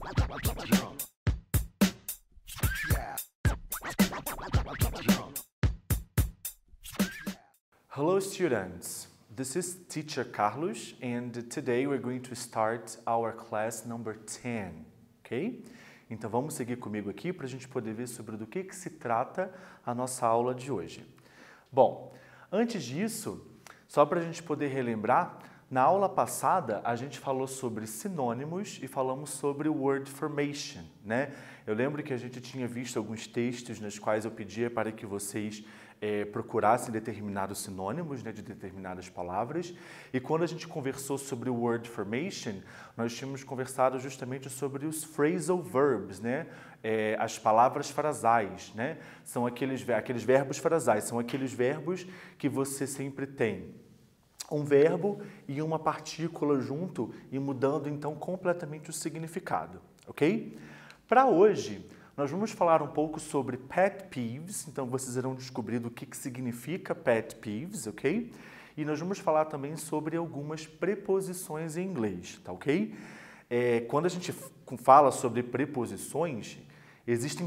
Hello students, this is teacher Carlos and today we're going to start our class number 10, ok? Então vamos seguir comigo aqui para a gente poder ver sobre do que se trata a nossa aula de hoje. Bom, antes disso, só para a gente poder relembrar, na aula passada a gente falou sobre sinônimos e falamos sobre word formation, né? Eu lembro que a gente tinha visto alguns textos nos quais eu pedia para que vocês procurassem determinados sinônimos, né, de determinadas palavras. E quando a gente conversou sobre o word formation, nós tínhamos conversado justamente sobre os phrasal verbs, né? As palavras frasais, né? São aqueles verbos frasais, são aqueles verbos que você sempre tem um verbo e uma partícula junto e mudando então completamente o significado, ok? Para hoje, nós vamos falar um pouco sobre pet peeves, então vocês irão descobrir do que significa pet peeves, ok? E nós vamos falar também sobre algumas preposições em inglês, tá ok? Quando a gente fala sobre preposições, existem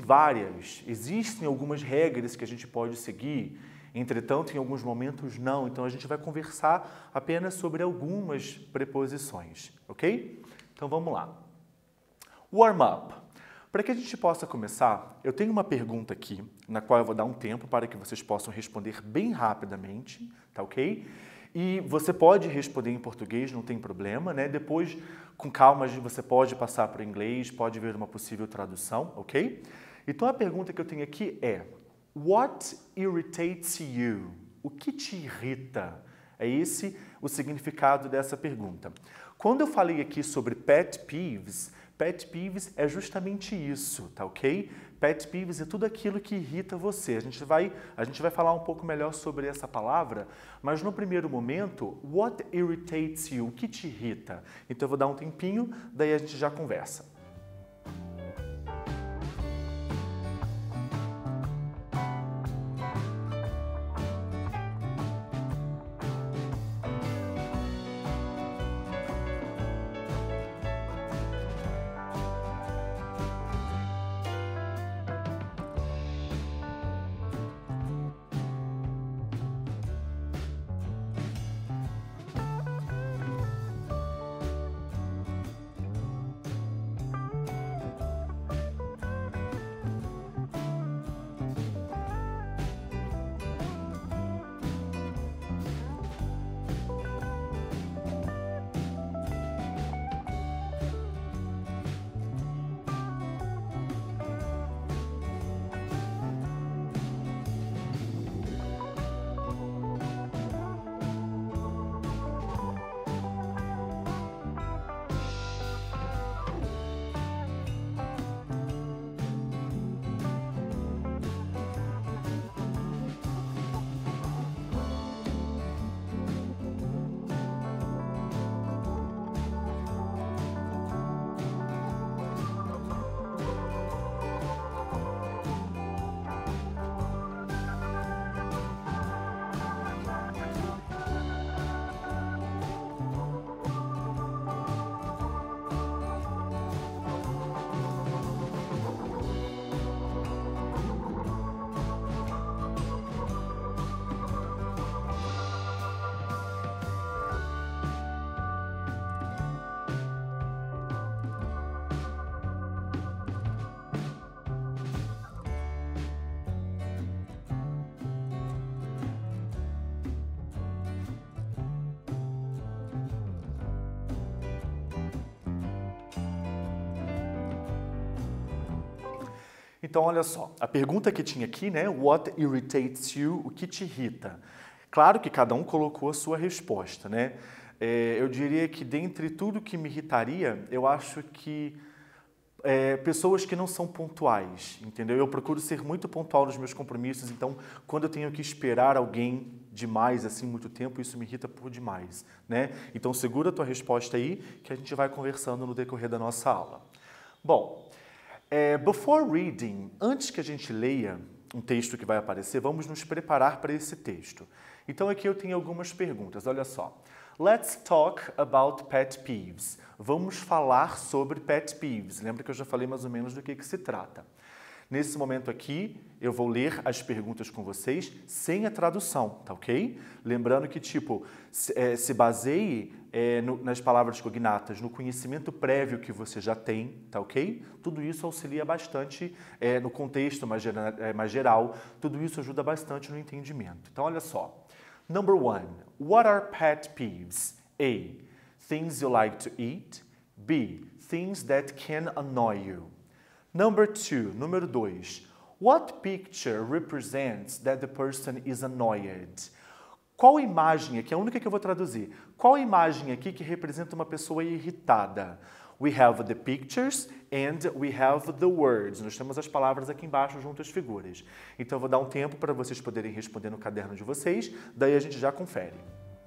algumas regras que a gente pode seguir, entretanto, em alguns momentos não, então a gente vai conversar apenas sobre algumas preposições, ok? Então vamos lá. Warm up. Para que a gente possa começar, eu tenho uma pergunta aqui, na qual eu vou dar um tempo para que vocês possam responder bem rapidamente, tá ok? E você pode responder em português, não tem problema, né? Depois, com calma, você pode passar para o inglês, pode ver uma possível tradução, ok? Então a pergunta que eu tenho aqui é: What irritates you? O que te irrita? É esse o significado dessa pergunta. Quando eu falei aqui sobre pet peeves é justamente isso, tá ok? Pet peeves é tudo aquilo que irrita você. A gente vai falar um pouco melhor sobre essa palavra, mas no primeiro momento, what irritates you? O que te irrita? Então eu vou dar um tempinho, daí a gente já conversa. Então, olha só, a pergunta que tinha aqui, né? What irritates you? O que te irrita? Claro que cada um colocou a sua resposta, né? Eu diria que dentre tudo que me irritaria, eu acho que pessoas que não são pontuais, entendeu? Eu procuro ser muito pontual nos meus compromissos, então quando eu tenho que esperar alguém demais, assim, muito tempo, isso me irrita por demais, né? Então segura a tua resposta aí, que a gente vai conversando no decorrer da nossa aula. Bom, before reading, antes que a gente leia um texto que vai aparecer, vamos nos preparar para esse texto. Então aqui eu tenho algumas perguntas, olha só. Let's talk about pet peeves. Vamos falar sobre pet peeves. Lembra que eu já falei mais ou menos do que se trata. Nesse momento aqui, eu vou ler as perguntas com vocês sem a tradução, tá ok? Lembrando que, se baseie nas palavras cognatas, no conhecimento prévio que você já tem, tá ok? Tudo isso auxilia bastante no contexto mais geral, tudo isso ajuda bastante no entendimento. Então, olha só. Number 1. What are pet peeves? A. Things you like to eat. B. Things that can annoy you. Number 2, número 2. What picture represents that the person is annoyed? Qual imagem aqui, é a única que eu vou traduzir, qual imagem aqui que representa uma pessoa irritada? We have the pictures and we have the words. Nós temos as palavras aqui embaixo junto às figuras. Então eu vou dar um tempo para vocês poderem responder no caderno de vocês, daí a gente já confere.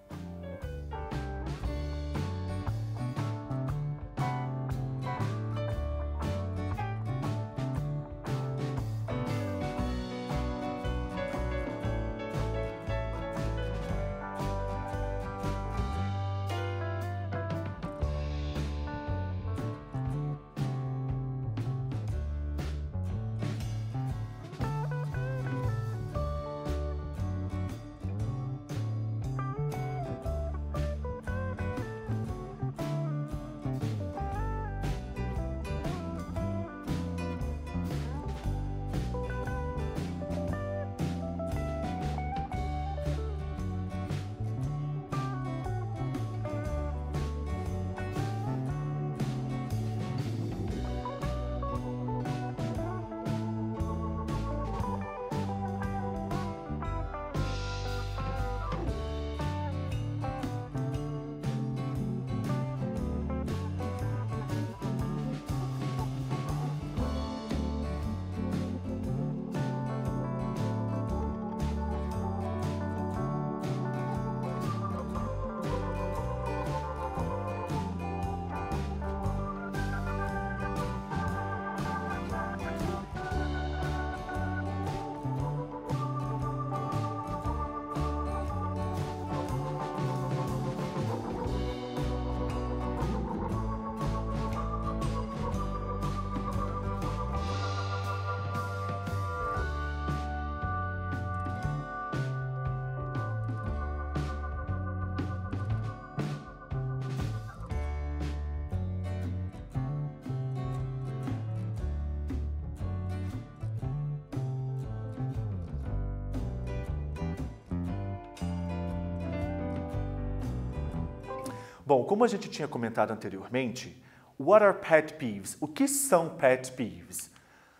Bom, como a gente tinha comentado anteriormente, what are pet peeves? O que são pet peeves?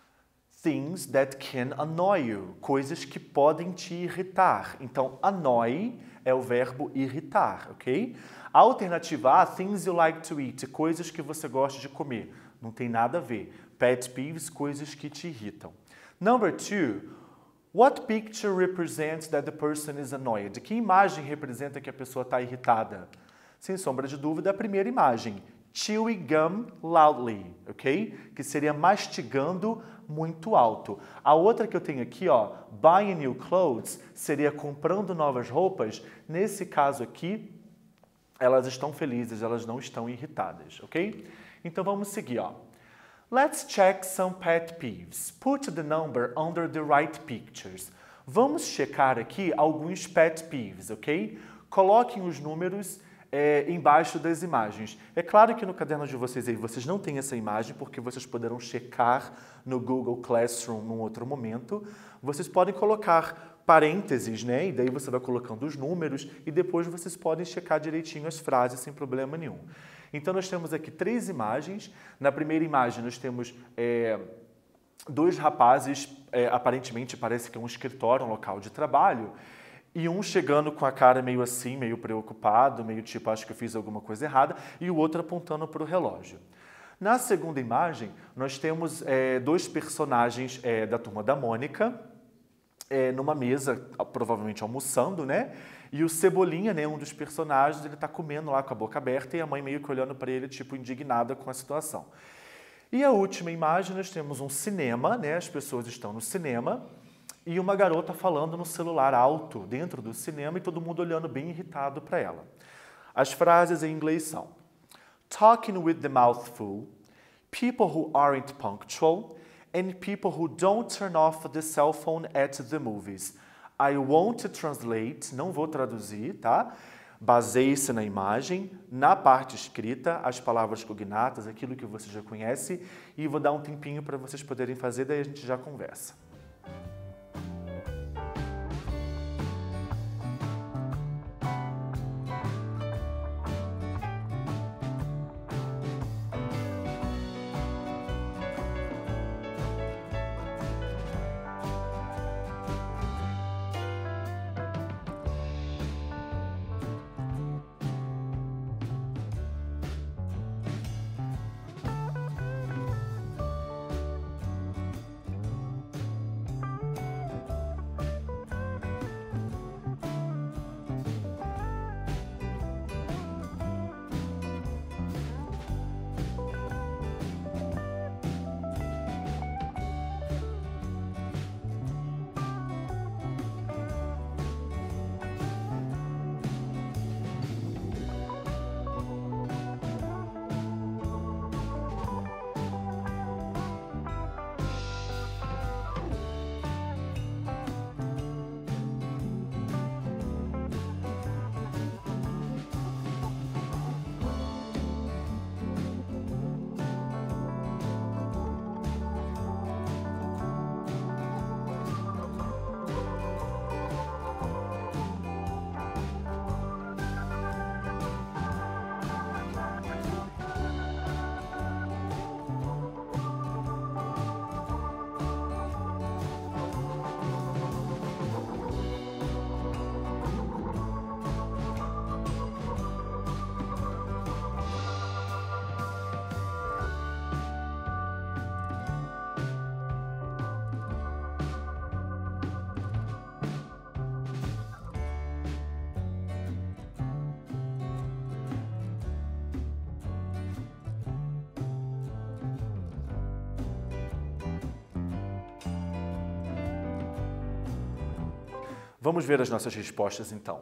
Things that can annoy you, coisas que podem te irritar. Então, annoy é o verbo irritar, ok? A alternativa A, things you like to eat, coisas que você gosta de comer. Não tem nada a ver. Pet peeves, coisas que te irritam. Number 2, what picture represents that the person is annoyed? Que imagem representa que a pessoa está irritada? Sem sombra de dúvida, a primeira imagem, chewing gum loudly, ok? Que seria mastigando muito alto. A outra que eu tenho aqui, ó, buying new clothes, seria comprando novas roupas. Nesse caso aqui, elas estão felizes, elas não estão irritadas, ok? Então vamos seguir, ó. Let's check some pet peeves. Put the number under the right pictures. Vamos checar aqui alguns pet peeves, ok? Coloquem os números embaixo das imagens. É claro que no caderno de vocês aí vocês não têm essa imagem porque vocês poderão checar no Google Classroom num outro momento. Vocês podem colocar parênteses, né? E daí você vai colocando os números e depois vocês podem checar direitinho as frases sem problema nenhum. Então nós temos aqui 3 imagens. Na primeira imagem nós temos 2 rapazes, aparentemente parece que é um escritório, um local de trabalho, e um chegando com a cara meio assim, meio preocupado, meio tipo, acho que eu fiz alguma coisa errada, e o outro apontando para o relógio. Na segunda imagem, nós temos 2 personagens da Turma da Mônica, numa mesa, provavelmente almoçando, né? E o Cebolinha, né, um dos personagens, ele está comendo lá com a boca aberta e a mãe meio que olhando para ele, tipo, indignada com a situação. E a última imagem, nós temos um cinema, né? As pessoas estão no cinema, e uma garota falando no celular alto dentro do cinema e todo mundo olhando bem irritado para ela. As frases em inglês são talking with the mouth full, people who aren't punctual, and people who don't turn off the cell phone at the movies. I won't translate, não vou traduzir, tá? Baseie-se na imagem, na parte escrita, as palavras cognatas, aquilo que você já conhece, e vou dar um tempinho para vocês poderem fazer, daí a gente já conversa. Vamos ver as nossas respostas, então.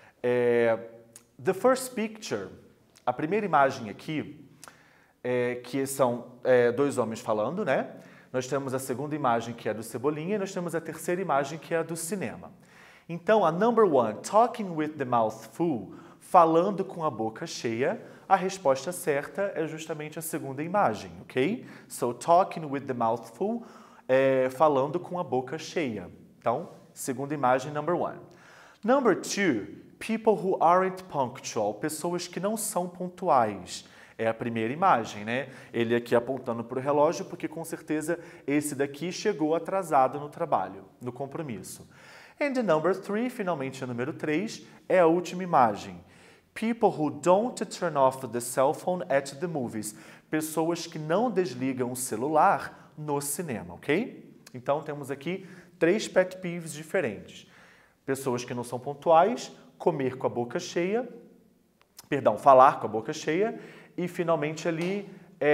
The first picture, a primeira imagem aqui, que são dois homens falando, né? Nós temos a segunda imagem, que é do Cebolinha, e nós temos a terceira imagem, que é a do cinema. Então, a number one, talking with the mouth full, falando com a boca cheia, a resposta certa é justamente a segunda imagem, ok? So, talking with the mouth full, falando com a boca cheia. Então, segunda imagem, number one. Number two, people who aren't punctual, pessoas que não são pontuais. É a primeira imagem, né? Ele aqui apontando para o relógio, porque com certeza esse daqui chegou atrasado no trabalho, no compromisso. And the number three, finalmente a número 3, é a última imagem. People who don't turn off the cell phone at the movies. Pessoas que não desligam o celular no cinema, ok? Então temos aqui 3 pet peeves diferentes. Pessoas que não são pontuais, comer com a boca cheia, falar com a boca cheia, e finalmente ali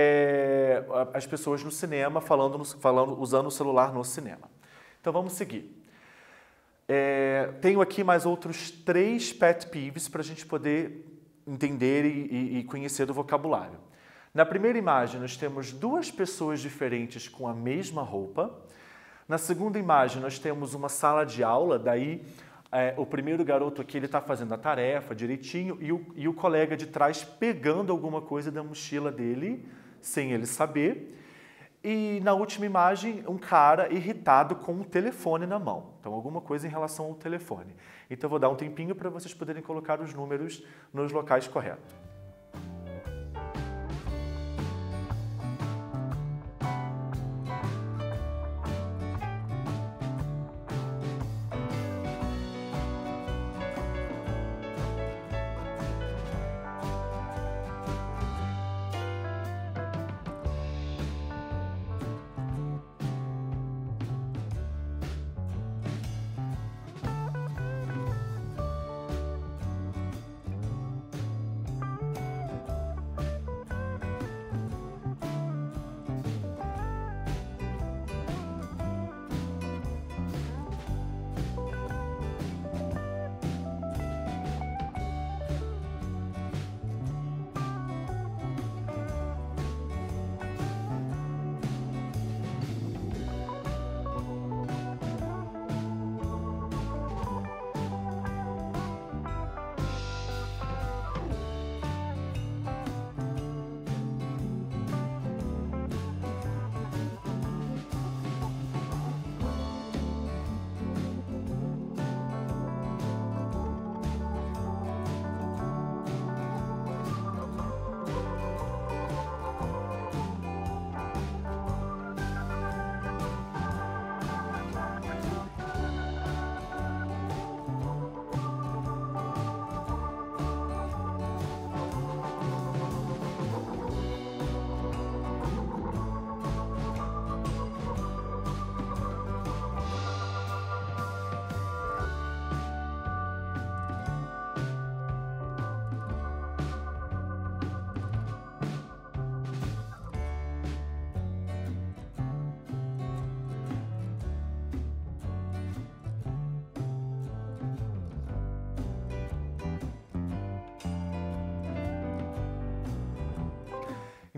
as pessoas no cinema usando o celular no cinema. Então vamos seguir. Tenho aqui mais outros 3 pet peeves para a gente poder entender e conhecer do vocabulário. Na primeira imagem nós temos 2 pessoas diferentes com a mesma roupa. Na segunda imagem, nós temos uma sala de aula, daí o primeiro garoto aqui está fazendo a tarefa direitinho e o colega de trás pegando alguma coisa da mochila dele, sem ele saber. E na última imagem, um cara irritado com o telefone na mão. Então, alguma coisa em relação ao telefone. Então, eu vou dar um tempinho para vocês poderem colocar os números nos locais corretos.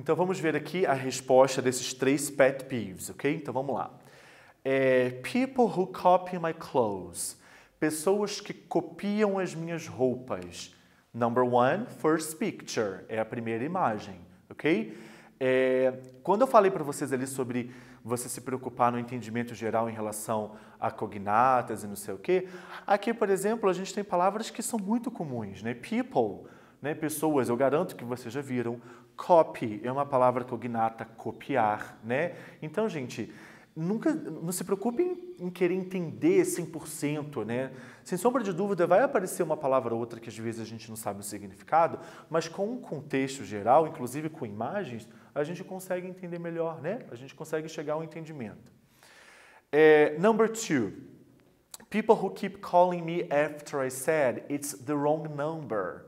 Então vamos ver aqui a resposta desses 3 pet peeves, ok? Então vamos lá. People who copy my clothes. Pessoas que copiam as minhas roupas. Number 1, first picture. É a primeira imagem, ok? Quando eu falei para vocês ali sobre você se preocupar no entendimento geral em relação a cognatas e não sei o quê, aqui, por exemplo, a gente tem palavras que são muito comuns, né? People, né? Pessoas, eu garanto que vocês já viram. Copy é uma palavra cognata, copiar, né? Então, gente, não se preocupe em querer entender 100%, né? Sem sombra de dúvida, vai aparecer uma palavra ou outra que às vezes a gente não sabe o significado, mas com um contexto geral, inclusive com imagens, a gente consegue entender melhor, né? A gente consegue chegar ao entendimento. Number 2, people who keep calling me after I said it's the wrong number.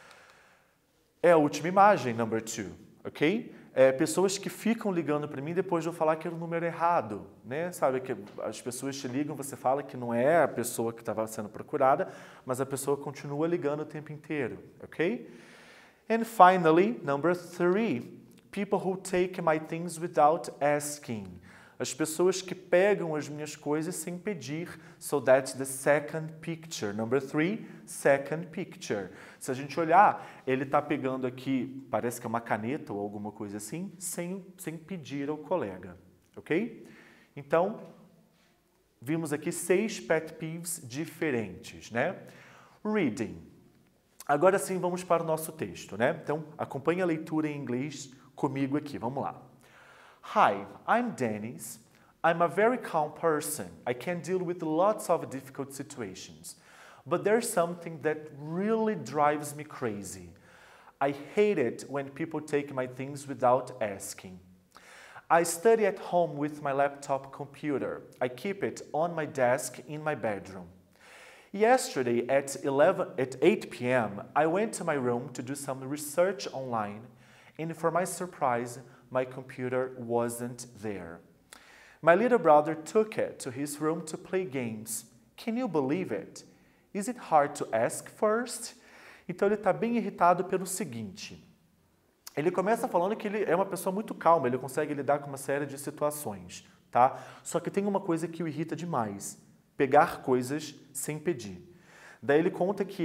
É a última imagem, number 2, ok? Pessoas que ficam ligando para mim depois de eu falar que era o número errado, né? Sabe que as pessoas te ligam, você fala que não é a pessoa que estava sendo procurada, mas a pessoa continua ligando o tempo inteiro, ok? And finally, number 3, people who take my things without asking. As pessoas que pegam as minhas coisas sem pedir. So that's the second picture. Number 3, second picture. Se a gente olhar, ele está pegando aqui, parece que é uma caneta ou alguma coisa assim, sem pedir ao colega. Ok? Então, vimos aqui 6 pet peeves diferentes, né? Reading. Agora sim, vamos para o nosso texto, né? Então, acompanhe a leitura em inglês comigo aqui. Vamos lá. Hi, I'm Dennis. I'm a very calm person. I can deal with lots of difficult situations. But there's something that really drives me crazy. I hate it when people take my things without asking. I study at home with my laptop computer. I keep it on my desk in my bedroom. Yesterday at 8 p.m., I went to my room to do some research online, and for my surprise, my computer wasn't there. My little brother took it to his room to play games. Can you believe it? Is it hard to ask first? Então ele está bem irritado pelo seguinte. Ele começa falando que ele é uma pessoa muito calma, ele consegue lidar com uma série de situações, tá? Só que tem uma coisa que o irrita demais: pegar coisas sem pedir. Daí ele conta que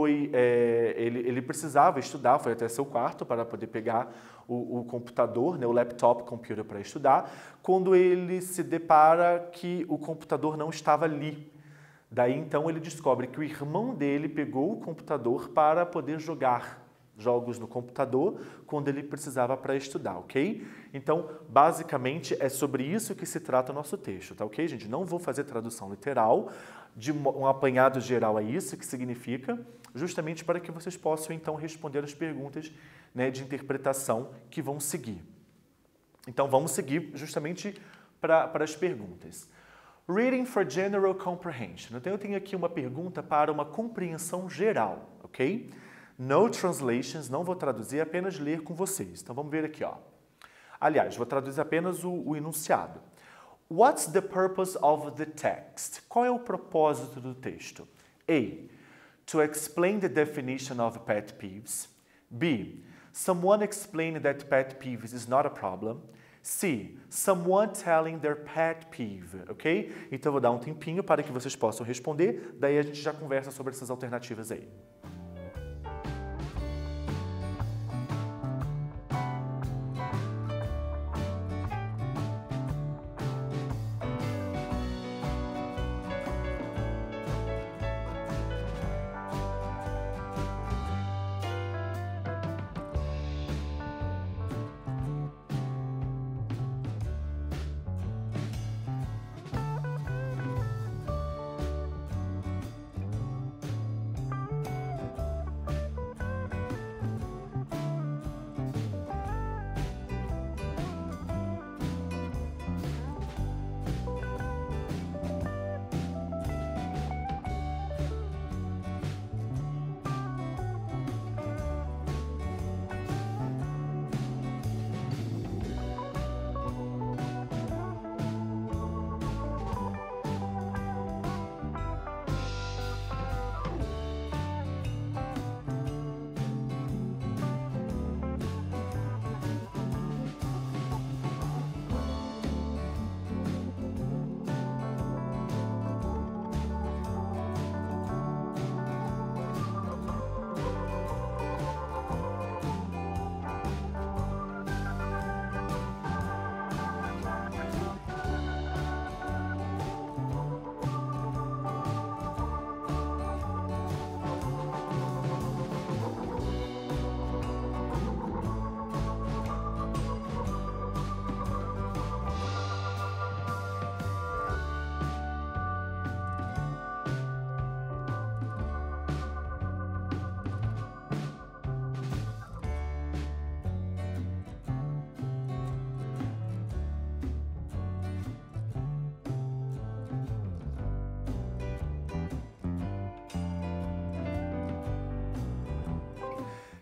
ele precisava estudar, foi até seu quarto para poder pegar o computador, né, o laptop computer para estudar, quando ele se depara que o computador não estava ali. Daí então ele descobre que o irmão dele pegou o computador para poder jogar jogos no computador quando ele precisava para estudar, ok? Então, basicamente, é sobre isso que se trata o nosso texto, tá ok, gente? Não vou fazer tradução literal, de um apanhado geral é isso que significa, justamente para que vocês possam, então, responder as perguntas, né, de interpretação que vão seguir. Então, vamos seguir justamente para as perguntas. Reading for General Comprehension. Então, eu tenho aqui uma pergunta para uma compreensão geral, ok? No translations, não vou traduzir, apenas ler com vocês. Então, vamos ver aqui, ó. Aliás, vou traduzir apenas o enunciado. What's the purpose of the text? Qual é o propósito do texto? A. To explain the definition of pet peeves. B. Someone explaining that pet peeves is not a problem. C. Someone telling their pet peeve, ok? Então, eu vou dar um tempinho para que vocês possam responder, daí a gente já conversa sobre essas alternativas aí.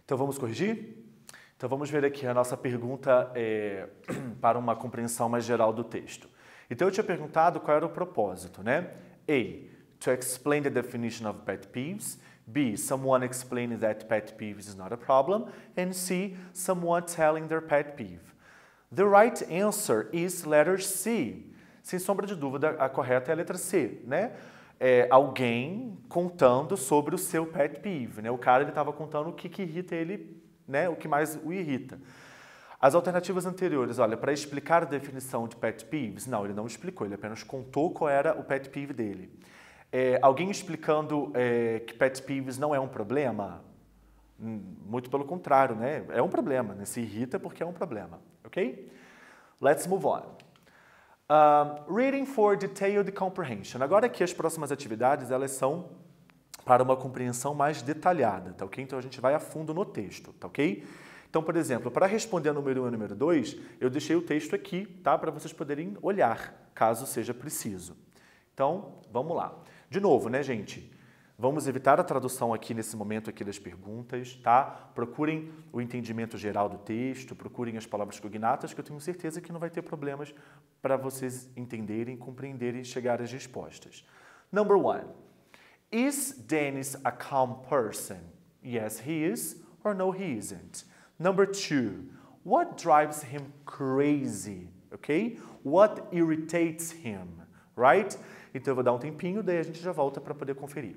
Então vamos corrigir? Então vamos ver aqui a nossa pergunta para uma compreensão mais geral do texto. Então eu tinha perguntado qual era o propósito, né? A. To explain the definition of pet peeves. B. Someone explaining that pet peeves is not a problem. And C. Someone telling their pet peeve. The right answer is letter C. Sem sombra de dúvida, a correta é a letra C, né? Alguém contando sobre o seu pet peeve, né? O cara estava contando o que irrita ele, né? O que mais o irrita. As alternativas anteriores, olha, para explicar a definição de pet peeves, não, ele não explicou, ele apenas contou qual era o pet peeve dele. Alguém explicando que pet peeves não é um problema? Muito pelo contrário, né? É um problema, né? Se irrita porque é um problema, ok? Let's move on. Reading for detailed comprehension. Agora aqui as próximas atividades, elas são para uma compreensão mais detalhada, tá ok? Então a gente vai a fundo no texto, tá ok? Então, por exemplo, para responder a número 1 e a número 2, eu deixei o texto aqui, tá? Para vocês poderem olhar, caso seja preciso. Então, vamos lá. De novo, né, gente? Vamos evitar a tradução aqui nesse momento aqui das perguntas, tá? Procurem o entendimento geral do texto, procurem as palavras cognatas, que eu tenho certeza que não vai ter problemas para vocês entenderem, compreenderem e chegar às respostas. Number 1. Is Dennis a calm person? Yes, he is, or no, he isn't. Number 2. What drives him crazy? Okay? What irritates him? Right? Então eu vou dar um tempinho, daí a gente já volta para poder conferir.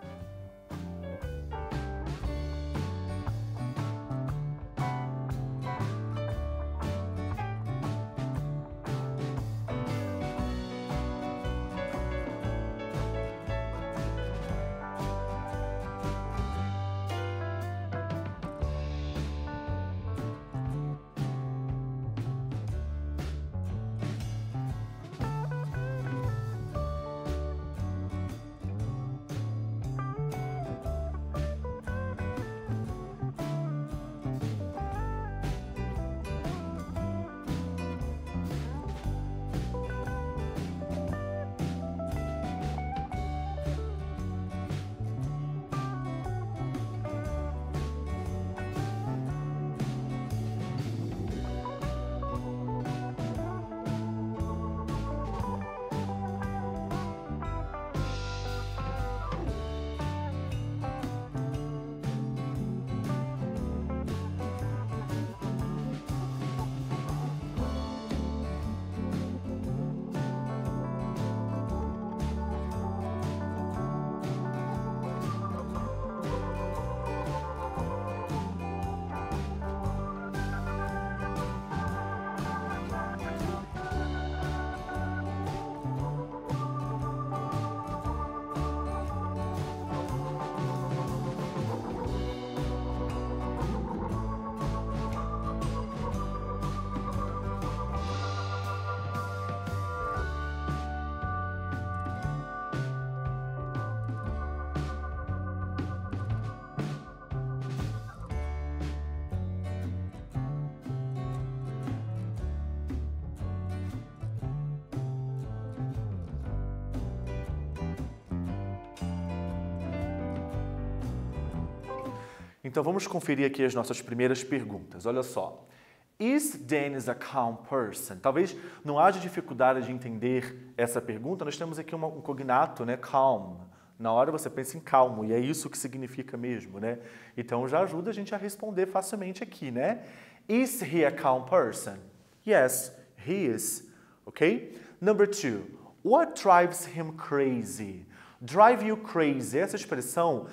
Então vamos conferir aqui as nossas primeiras perguntas. Olha só. Is Dennis a calm person? Talvez não haja dificuldade de entender essa pergunta. Nós temos aqui um cognato, né? Calm. Na hora você pensa em calmo, e é isso que significa mesmo, né? Então já ajuda a gente a responder facilmente aqui, né? Is he a calm person? Yes, he is. Ok? Number 2. What drives him crazy? Drive you crazy. Essa expressão,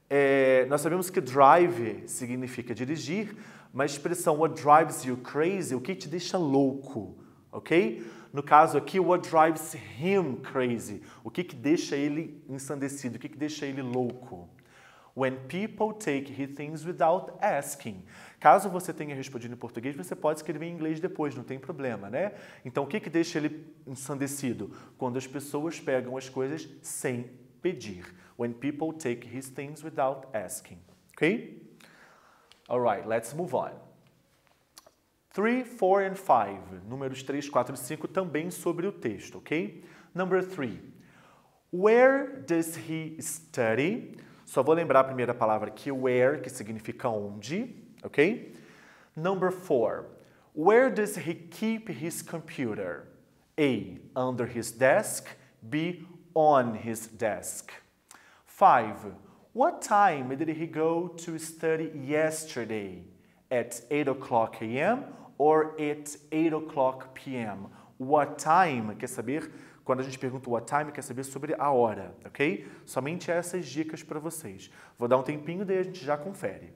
nós sabemos que drive significa dirigir, mas a expressão what drives you crazy, o que te deixa louco, ok? No caso aqui, what drives him crazy, o que deixa ele ensandecido, o que deixa ele louco. When people take his things without asking. Caso você tenha respondido em português, você pode escrever em inglês depois, não tem problema, né? Então, o que deixa ele ensandecido? Quando as pessoas pegam as coisas sem pedir. When people take his things without asking. Okay? Alright, let's move on. 3, 4 and 5. Números 3, 4 e 5 também sobre o texto, ok? Number 3. Where does he study? Só vou lembrar a primeira palavra aqui, where, que significa onde, ok? Number 4. Where does he keep his computer? A. Under his desk. B. On his desk. 5. What time did he go to study yesterday? At 8 o'clock a.m. or at 8 o'clock p.m.? What time quer saber, quando a gente pergunta what time, quer saber sobre a hora, ok? Somente essas dicas para vocês. Vou dar um tempinho, daí a gente já confere.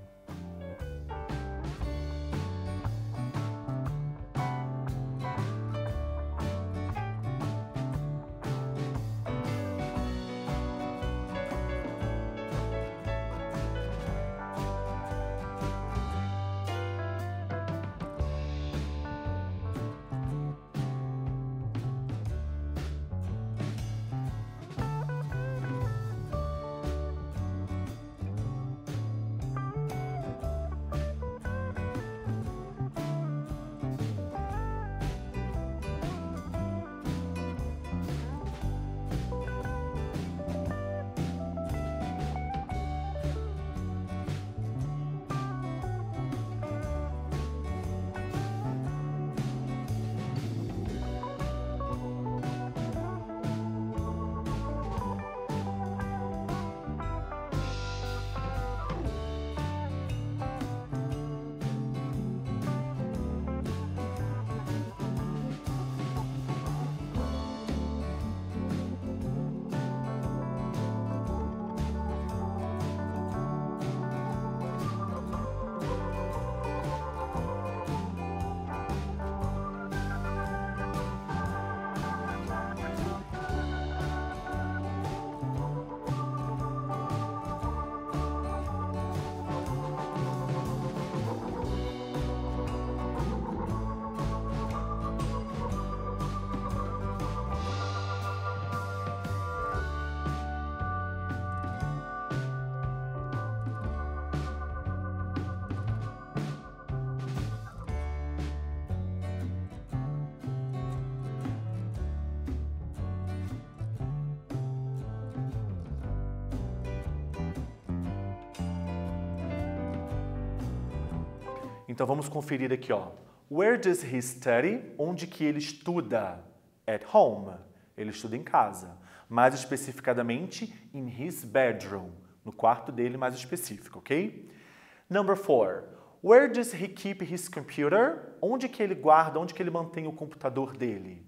Então vamos conferir aqui, ó. Where does he study? Onde que ele estuda? At home. Ele estuda em casa. Mais especificadamente, in his bedroom. No quarto dele, mais específico, ok? Number 4. Where does he keep his computer? Onde que ele guarda, onde que ele mantém o computador dele?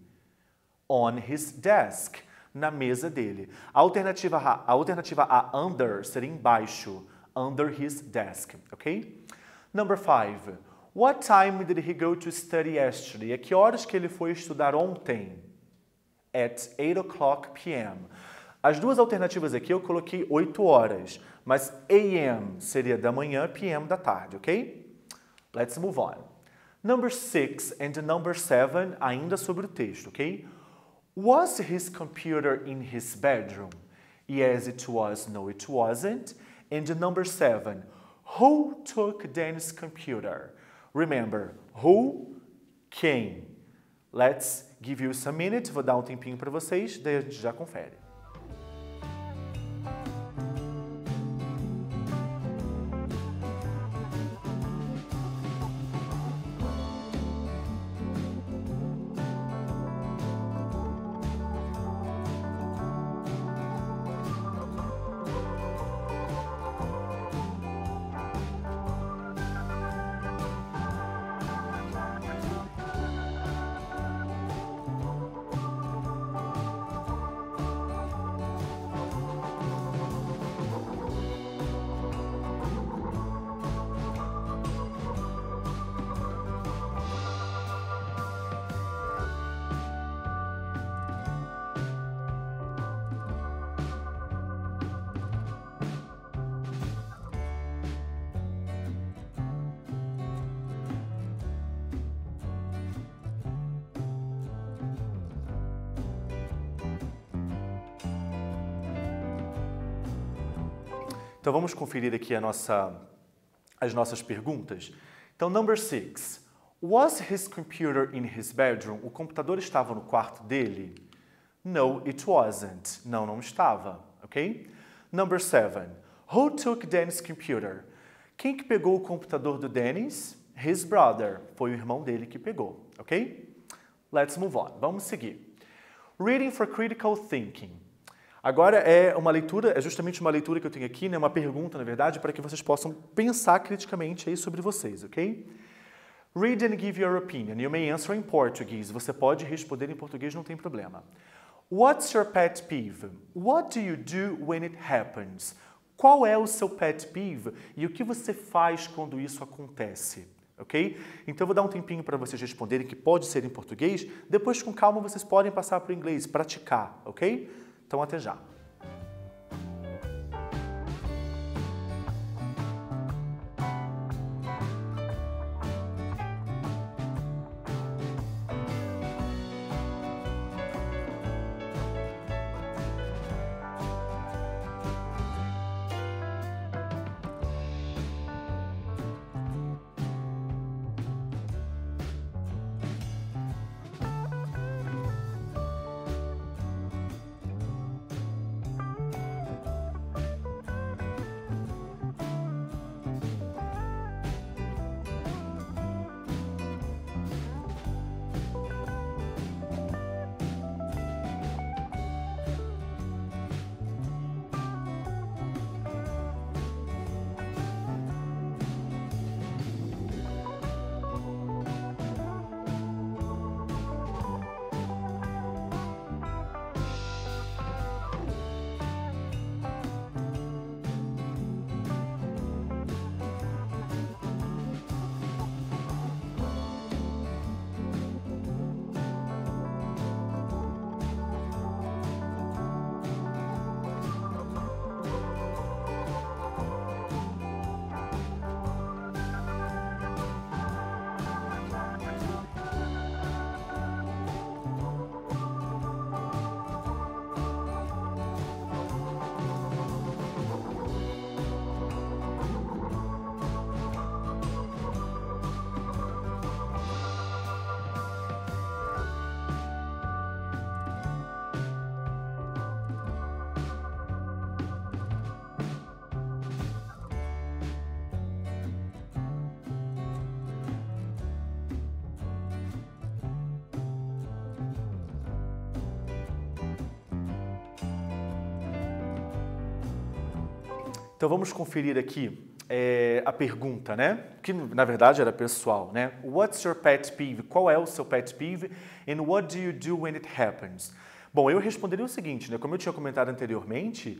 On his desk. Na mesa dele. A alternativa A, under, seria embaixo. Under his desk, ok? Number 5. What time did he go to study yesterday? A que horas que ele foi estudar ontem? At 8 o'clock p.m. As duas alternativas aqui eu coloquei 8 horas, mas a.m. seria da manhã, p.m. da tarde, ok? Let's move on. Number 6 and number 7, ainda sobre o texto, ok? Was his computer in his bedroom? Yes, it was. No, it wasn't. And number 7, who took Danny's computer? Remember, who, quem. Let's give you some minutes. Vou dar um tempinho para vocês, daí a gente já confere. Então vamos conferir aqui as nossas perguntas. Então, number 6. Was his computer in his bedroom? O computador estava no quarto dele? No, it wasn't. Não, não estava. Ok? Number 7. Who took Danny's computer? Quem que pegou o computador do Dennis? His brother. Foi o irmão dele que pegou, ok? Let's move on. Vamos seguir. Reading for critical thinking. Agora é uma leitura, é justamente uma leitura que eu tenho aqui, né? Uma pergunta, na verdade, para que vocês possam pensar criticamente aí sobre vocês, ok? Read and give your opinion. You may answer in Portuguese. Você pode responder em português, não tem problema. What's your pet peeve? What do you do when it happens? Qual é o seu pet peeve e o que você faz quando isso acontece? Ok? Então eu vou dar um tempinho para vocês responderem, que pode ser em português. Depois, com calma, vocês podem passar para o inglês, praticar, ok? Então até já. Então vamos conferir aqui a pergunta, né? Que na verdade era pessoal, né? What's your pet peeve? Qual é o seu pet peeve? And what do you do when it happens? Bom, eu responderia o seguinte, né? Como eu tinha comentado anteriormente,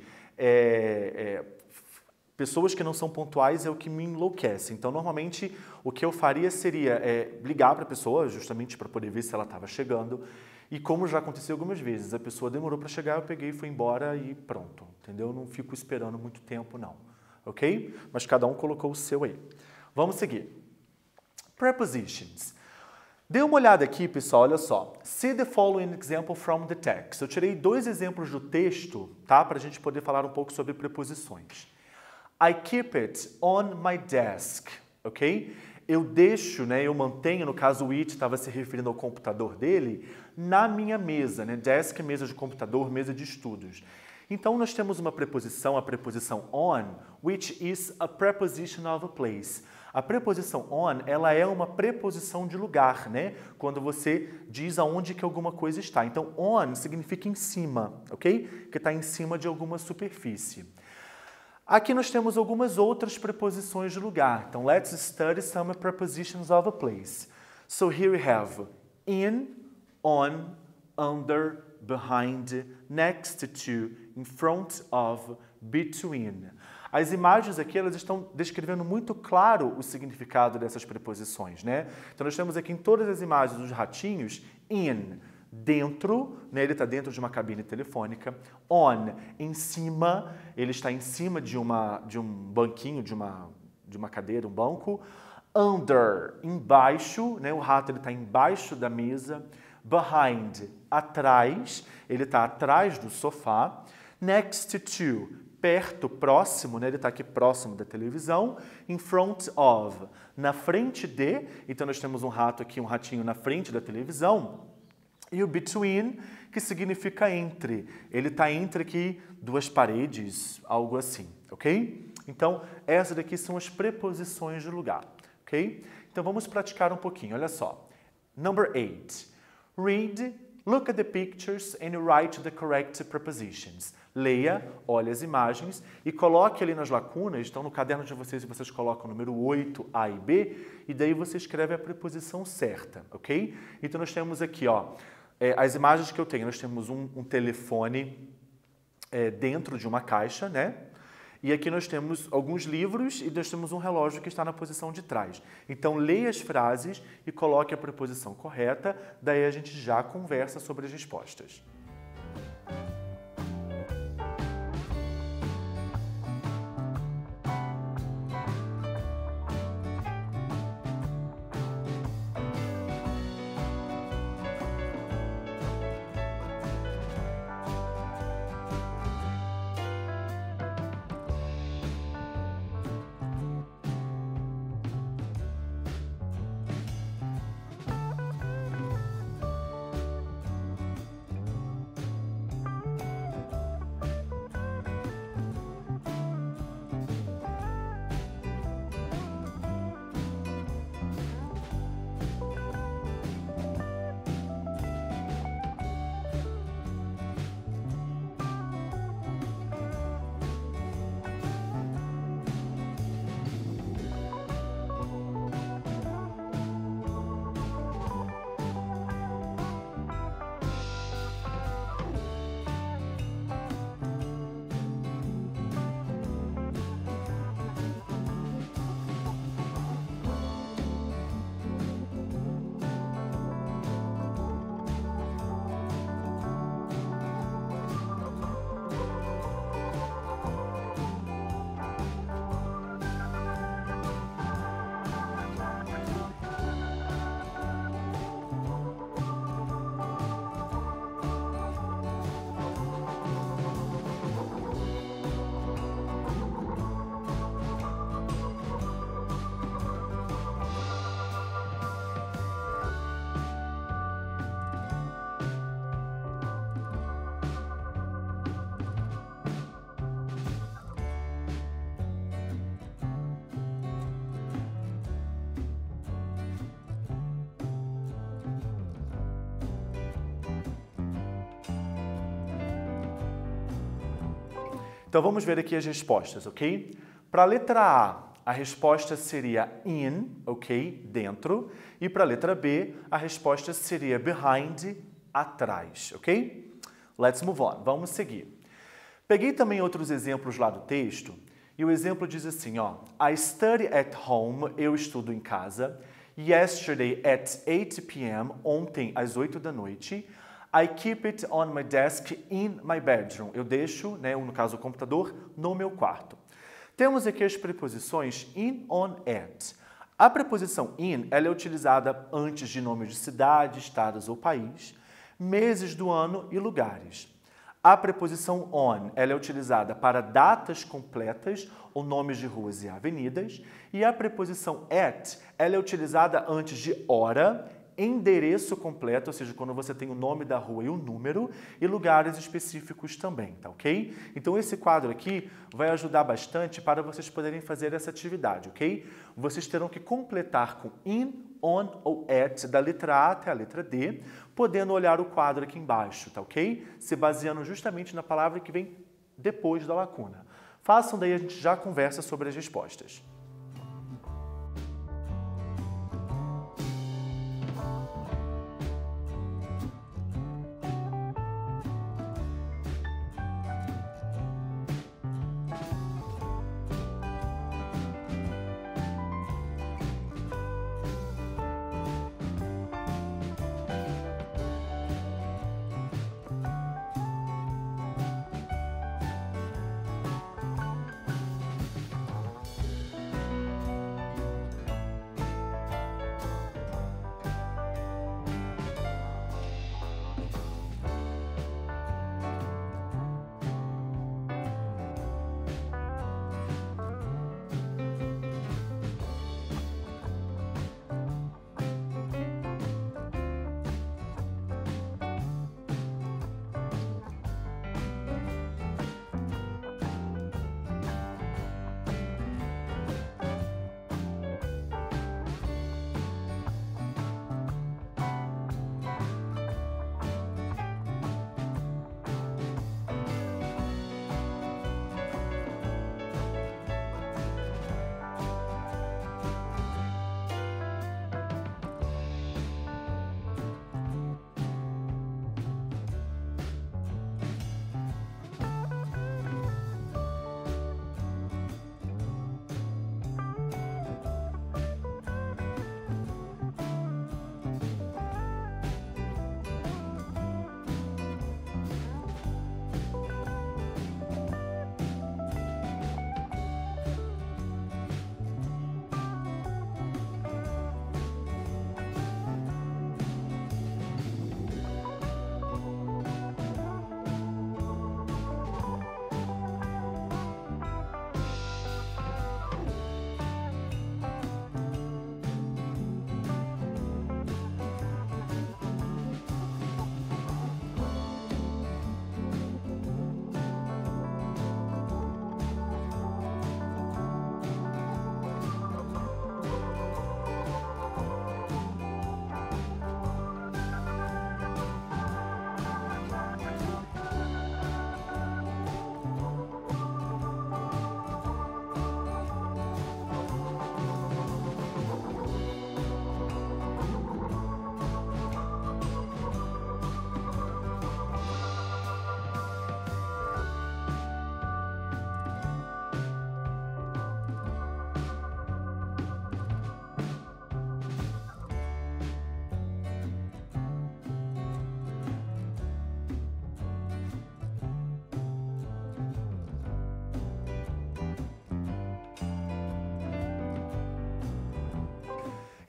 pessoas que não são pontuais é o que me enlouquece. Então, normalmente, o que eu faria seria ligar para a pessoa, justamente para poder ver se ela estava chegando. E como já aconteceu algumas vezes, a pessoa demorou para chegar, eu peguei, fui embora e pronto. Entendeu? Não fico esperando muito tempo, não. Ok? Mas cada um colocou o seu aí. Vamos seguir. Prepositions. Dê uma olhada aqui, pessoal, olha só. See the following example from the text. Eu tirei 2 exemplos do texto, tá? Para a gente poder falar um pouco sobre preposições. I keep it on my desk, ok? Eu deixo, né, eu mantenho, no caso o it estava se referindo ao computador dele, na minha mesa, né? Desk, mesa de computador, mesa de estudos. Então nós temos uma preposição, a preposição on, which is a preposition of a place. A preposição on, ela é uma preposição de lugar, né? Quando você diz aonde que alguma coisa está. Então on significa em cima, ok? Que está em cima de alguma superfície. Aqui nós temos algumas outras preposições de lugar. Então, let's study some prepositions of a place. So, here we have in, on, under, behind, next to, in front of, between. As imagens aqui, elas estão descrevendo muito claro o significado dessas preposições, né? Então, nós temos aqui em todas as imagens os ratinhos, in, dentro, né, ele está dentro de uma cabine telefônica. On, em cima, ele está em cima de um banquinho, de uma cadeira, um banco. Under, embaixo, né, o rato está embaixo da mesa. Behind, atrás, ele está atrás do sofá. Next to, perto, próximo, né, ele está aqui próximo da televisão. In front of, na frente de, então nós temos um rato aqui, um ratinho na frente da televisão. E o between, que significa entre. Ele está entre aqui duas paredes, algo assim, ok? Então, essas daqui são as preposições de lugar, ok? Então, vamos praticar um pouquinho, olha só. Number 8. Read, look at the pictures and write the correct prepositions. Leia, olhe as imagens e coloque ali nas lacunas. Então, no caderno de vocês colocam o número 8, A e B, e daí você escreve a preposição certa, ok? Então, nós temos aqui, ó, as imagens que eu tenho. Nós temos um telefone dentro de uma caixa, né? E aqui nós temos alguns livros e nós temos um relógio que está na posição de trás. Então, leia as frases e coloque a preposição correta, daí a gente já conversa sobre as respostas. Então, vamos ver aqui as respostas, ok? Para a letra A resposta seria in, ok? Dentro. E para a letra B, a resposta seria behind, atrás, ok? Let's move on. Vamos seguir. Peguei também outros exemplos lá do texto. E o exemplo diz assim, ó. I study at home, eu estudo em casa. Yesterday at 8 p.m., ontem às 8 da noite. I keep it on my desk in my bedroom. Eu deixo, né, no caso o computador, no meu quarto. Temos aqui as preposições in, on, at. A preposição in, ela é utilizada antes de nomes de cidade, estados ou país, meses do ano e lugares. A preposição on, ela é utilizada para datas completas ou nomes de ruas e avenidas. E a preposição at, ela é utilizada antes de hora, endereço completo, ou seja, quando você tem o nome da rua e o número, e lugares específicos também, tá ok? Então, esse quadro aqui vai ajudar bastante para vocês poderem fazer essa atividade, ok? Vocês terão que completar com in, on ou at, da letra A até a letra D, podendo olhar o quadro aqui embaixo, tá ok? Se baseando justamente na palavra que vem depois da lacuna. Façam, daí a gente já conversa sobre as respostas.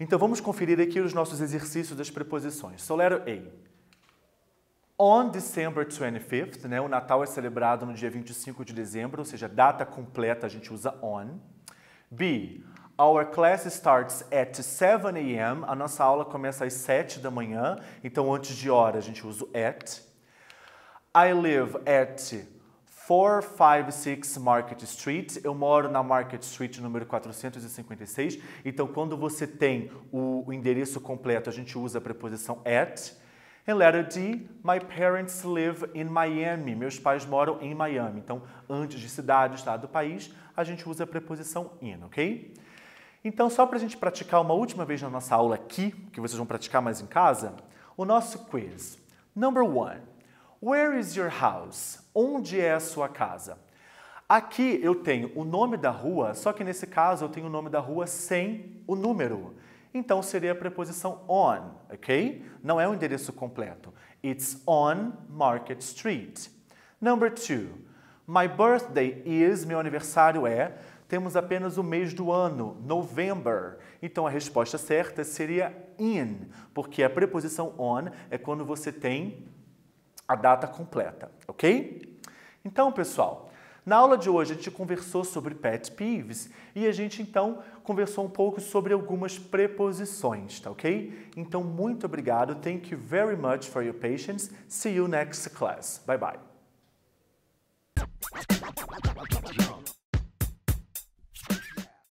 Então, vamos conferir aqui os nossos exercícios das preposições. So, letter A. On December 25th, né? O Natal é celebrado no dia 25 de dezembro, ou seja, data completa a gente usa on. B. Our class starts at 7 a.m. A nossa aula começa às 7 da manhã, então antes de hora a gente usa o at. I live at 456 Market Street. Eu moro na Market Street número 456. Então, quando você tem o endereço completo, a gente usa a preposição at. And letter D, my parents live in Miami. Meus pais moram em Miami. Então, antes de cidade, estado do país, a gente usa a preposição in, ok? Então, só para a gente praticar uma última vez na nossa aula aqui, que vocês vão praticar mais em casa, o nosso quiz. Number 1. Where is your house? Onde é a sua casa? Aqui eu tenho o nome da rua, só que nesse caso eu tenho o nome da rua sem o número. Então, seria a preposição on, ok? Não é o endereço completo. It's on Market Street. Number 2. My birthday is, meu aniversário é, temos apenas o mês do ano, November. Então, a resposta certa seria in, porque a preposição on é quando você tem a data completa, ok? Então, pessoal, na aula de hoje a gente conversou sobre pet peeves e a gente então conversou um pouco sobre algumas preposições, tá ok? Então, muito obrigado. Thank you very much for your patience. See you next class. Bye bye.